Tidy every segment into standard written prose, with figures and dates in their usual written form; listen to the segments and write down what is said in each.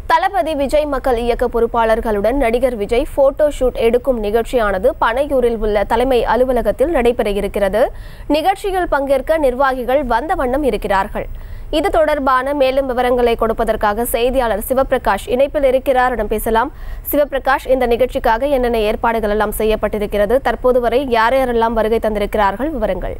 தளபதி விஜய் மக்கள் இயக்க பொறுப்பாளர்களுடன் நடிகர் விஜய் போட்டோ ஷூட் எடுக்கும் நிகழ்ச்சியானது பனையூரில் உள்ள தலைமை அலுவலகத்தில் நடைபெற இருக்கிறது. நிகழ்ச்சியில் பங்கேற்க நிர்வாகிகள் வந்த வண்ணம் இருக்கிறார்கள். இது தொடர்பான மேலும் விவரங்களை கொடுப்பதற்காக செய்தியாளர் சிவபிரகாஷ் இணைப்பில் இருக்கிறார். பேசலாம். சிவபிரகாஷ், இந்த நிகழ்ச்சிக்காக என்னென்ன ஏற்பாடுகள் எல்லாம் செய்யப்பட்டிருக்கிறது? தற்போது வரை யார் யாரெல்லாம் வருகை தந்திருக்கிறார்கள்? விவரங்கள்.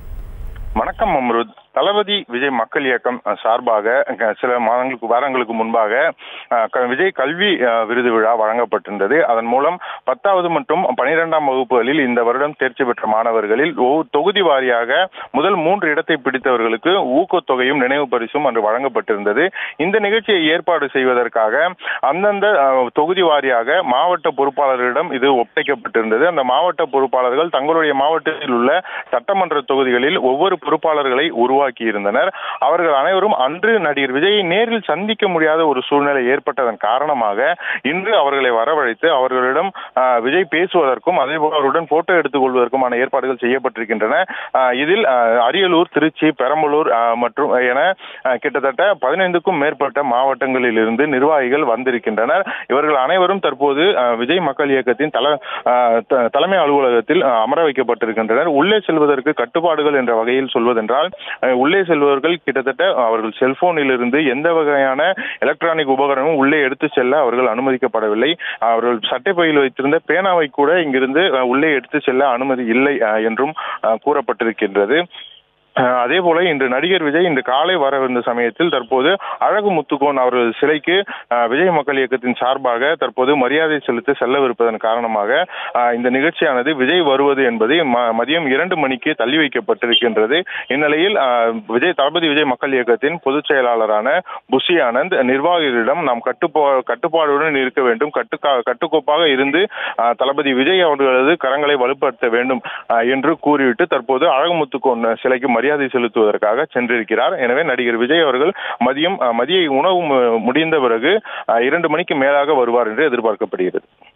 வணக்கம் அம்ருத். தளபதி விஜய் மக்கள் இயக்கம் சார்பாக சில வாரங்களுக்கு முன்பாக விஜய் கல்வி விருது விழா வழங்கப்பட்டிருந்தது. அதன் மூலம் 10வது மற்றும் 12ஆம் வகுப்புகளில் இந்த வருடம் தேர்ச்சி பெற்ற மாணவர்களில் தொகுதி வாரியாக முதல் 3 இடத்தை பிடித்தவர்களுக்கு ஊக்கத்தொகையும் நினைவு பரிசும் அன்று வழங்கப்பட்டிருந்தது. இந்த நிகழ்ச்சியை ஏற்பாடு செய்வதற்காக அந்தந்த தொகுதி வாரியாக மாவட்ட பொறுப்பாளர்களிடம் இது ஒப்படைக்கப்பட்டிருந்தது. அந்த மாவட்ட பொறுப்பாளர்கள் தங்களுடைய மாவட்டத்தில் உள்ள சட்டமன்ற தொகுதிகளில் ஒவ்வொரு பொறுப்பாளர்களை உருவாக்கியிருந்தனர். அவர்கள் அனைவரும் அன்று நடிகர் விஜயை நேரில் சந்திக்க முடியாத ஒரு சூழ்நிலை ஏற்பட்டதன் காரணமாக இன்று அவர்களை வரவழைத்து அவர்களிடம் விஜய் பேசுவதற்கும் அதேபோல் அவருடன் போட்டோ எடுத்துக் கொள்வதற்குமான ஏற்பாடுகள் செய்யப்பட்டிருக்கின்றன. இதில் அரியலூர், திருச்சி, பெரம்பலூர் மற்றும் என கிட்டத்தட்ட 15க்கும் மேற்பட்ட மாவட்டங்களில் இருந்து நிர்வாகிகள் வந்திருக்கின்றனர். இவர்கள் அனைவரும் தற்போது விஜய் மக்கள் இயக்கத்தின் தலைமை அலுவலகத்தில் அமர வைக்கப்பட்டிருக்கின்றனர். உள்ளே செல்வதற்கு கட்டுப்பாடுகள் என்ற வகையில் சொல்வதென்றால், உள்ளே செல்பவர்கள் கிட்டத்தட்ட அவர்கள் செல்போனில் இருந்து எந்த வகையான எலக்ட்ரானிக் உபகரணமும் உள்ளே எடுத்து செல்ல அவர்கள் அனுமதிக்கப்படவில்லை. அவர்கள் சட்டைப்பையில் வைத்திருந்த பேனாவை கூட இங்கிருந்து உள்ளே எடுத்து செல்ல அனுமதி இல்லை என்றும் கூறப்பட்டிருக்கின்றது. அதே போல இன்று நடிகர் விஜய் இன்று காலை வரவிருந்த சமயத்தில் தற்போது அழகு முத்துக்கோன் அவரது சிலைக்கு விஜய் மக்கள் இயக்கத்தின் சார்பாக தற்போது மரியாதை செலுத்த செல்லவிருப்பதன் காரணமாக இந்த நிகழ்ச்சியானது விஜய் வருவது என்பது மதியம் 2 மணிக்கு தள்ளி வைக்கப்பட்டிருக்கின்றது. இந்நிலையில் தளபதி விஜய் மக்கள் இயக்கத்தின் பொதுச் செயலாளரான புஷி ஆனந்த் நிர்வாகிகளிடம் நாம் கட்டுப்பாடுடன் இருக்க வேண்டும், கட்டுக்கோப்பாக இருந்து தளபதி விஜய் அவர்களது கரங்களை வலுப்படுத்த வேண்டும் என்று கூறிவிட்டு தற்போது அழகு முத்துக்கோன் சிலைக்கு மரியாதை செலுத்துவதற்காக சென்றிருக்கிறார். எனவே நடிகர் விஜய் அவர்கள் மதிய உணவு முடிந்த பிறகு 2 மணிக்கு மேலாக வருவார் என்று எதிர்பார்க்கப்படுகிறது.